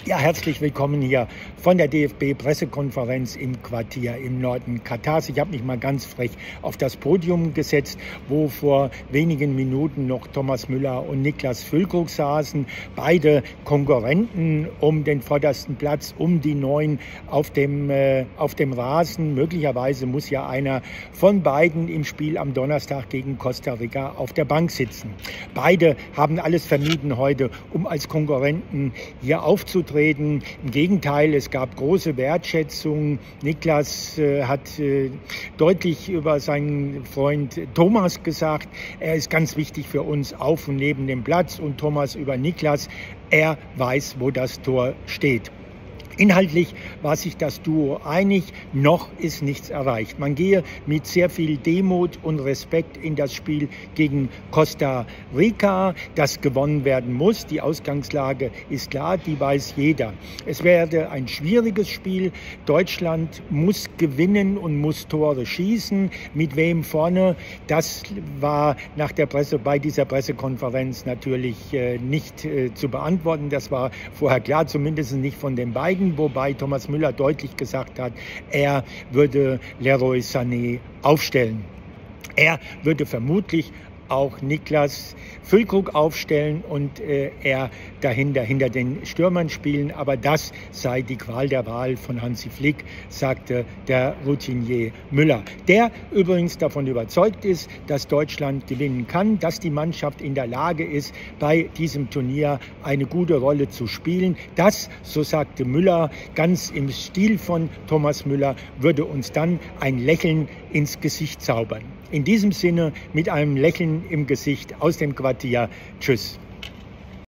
Ja, herzlich willkommen hier von der DFB-Pressekonferenz im Quartier im Norden Katars. Ich habe mich mal ganz frech auf das Podium gesetzt, wo vor wenigen Minuten noch Thomas Müller und Niklas Füllkrug saßen. Beide Konkurrenten um den vordersten Platz, um die Neun auf dem Rasen. Möglicherweise muss ja einer von beiden im Spiel am Donnerstag gegen Costa Rica auf der Bank sitzen. Beide haben alles vermieden heute, um als Konkurrenten hier aufzutreten. Im Gegenteil, es gab große Wertschätzung. Niklas hat deutlich über seinen Freund Thomas gesagt, er ist ganz wichtig für uns auf und neben dem Platz. Und Thomas über Niklas, er weiß, wo das Tor steht. Inhaltlich war sich das Duo einig, noch ist nichts erreicht. Man gehe mit sehr viel Demut und Respekt in das Spiel gegen Costa Rica, das gewonnen werden muss. Die Ausgangslage ist klar, die weiß jeder. Es werde ein schwieriges Spiel. Deutschland muss gewinnen und muss Tore schießen. Mit wem vorne, das war bei dieser Pressekonferenz natürlich nicht zu beantworten. Das war vorher klar, zumindest nicht von den beiden. Wobei Thomas Müller deutlich gesagt hat, er würde Leroy Sané aufstellen. Er würde vermutlich auch Niklas Füllkrug aufstellen und er dahinter hinter den Stürmern spielen. Aber das sei die Qual der Wahl von Hansi Flick, sagte der Routinier Müller, der übrigens davon überzeugt ist, dass Deutschland gewinnen kann, dass die Mannschaft in der Lage ist, bei diesem Turnier eine gute Rolle zu spielen. Das, so sagte Müller, ganz im Stil von Thomas Müller, würde uns dann ein Lächeln ins Gesicht zaubern. In diesem Sinne, mit einem Lächeln im Gesicht aus dem Quartier. Tschüss.